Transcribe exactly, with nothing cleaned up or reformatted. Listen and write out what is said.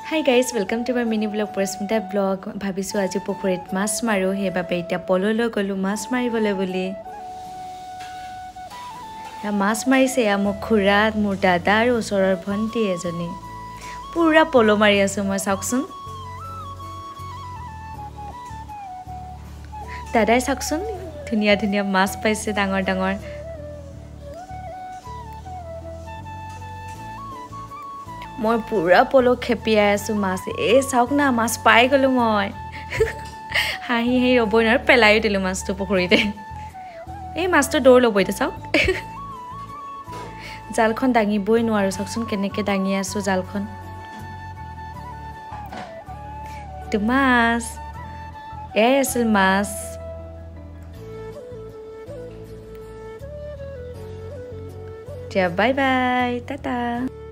Hi guys, welcome to my mini vlog Parishmita vlog. Bhabisu aji pokhorit mas maru he babe eta pololo golu mas maribole boli. Ya mas marise ya mo khura mo dada aru osoror bhanti ejoni. Pura polo mari asu moi saksun. Dadai saksun dhuniya dhuniya mas paise dangor dangor. মই পুরা পলো খেপিয়াই আছো মাছ এ চাওক না মাছ পাই গলো মই হাহি হে ৰবইনাৰ পেলাই দিলো মাছটো পুখুৰীতে এই মাছটো দৌৰ লবইতে চাওক জালখন দাঙিবই নোৱাৰো চাওকচোন কেনেকে দাঙি আছো জালখন তো মাছ এ আছিল মাছ টিয়া বাই বাই টাটা